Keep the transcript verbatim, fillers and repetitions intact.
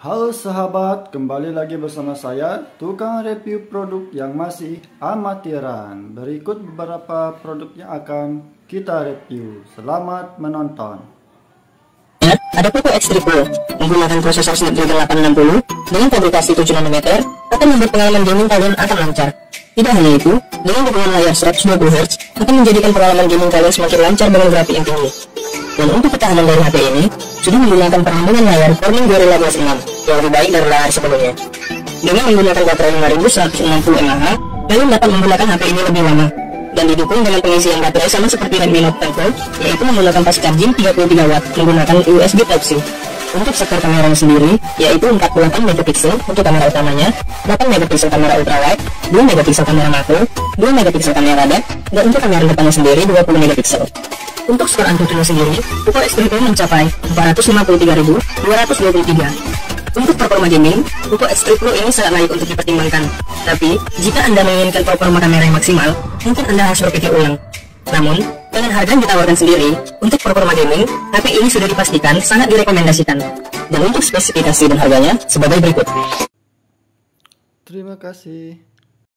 Halo sahabat, kembali lagi bersama saya, tukang review produk yang masih amatiran. Berikut beberapa produk yang akan kita review. Selamat menonton. Ada Poco X tiga Pro menggunakan prosesor Snapdragon delapan enam nol dengan fabrikasi tujuh nanometer akan membuat pengalaman gaming kalian akan lancar. Tidak hanya itu, dengan dukungan layar seratus dua puluh hertz akan menjadikan pengalaman gaming kalian semakin lancar dengan grafik yang tinggi. Dan untuk ketahanan dari H P ini sudah menggunakan perlindungan layar Corning Gorilla Glass enam yang lebih baik dari layar sebelumnya. Dengan menggunakan baterai lima ribu seratus enam puluh mAh, kalian dapat menggunakan H P ini lebih lama. Dan didukung dengan pengisian baterai sama seperti Redmi Note sepuluh, yaitu menggunakan fast charging tiga puluh tiga watt menggunakan U S B Type C. Untuk sektor kameranya sendiri, yaitu empat puluh delapan megapiksel untuk kamera utamanya, delapan megapiksel kamera ultrawide, dua megapiksel kamera makro, dua megapiksel kamera depth, dan untuk kamera depannya sendiri dua puluh megapiksel. Untuk skor Antutunya sendiri, Poco X tiga Pro mencapai empat ratus lima puluh tiga ribu dua ratus dua puluh tiga. Untuk performa gaming, Poco X tiga Pro ini sangat layak untuk dipertimbangkan. Tapi, jika Anda menginginkan performa kamera yang maksimal, mungkin Anda harus berpikir ulang. Namun, dengan harga yang ditawarkan sendiri, untuk performa gaming, H P ini sudah dipastikan sangat direkomendasikan. Dan untuk spesifikasi dan harganya, sebagai berikut. Terima kasih.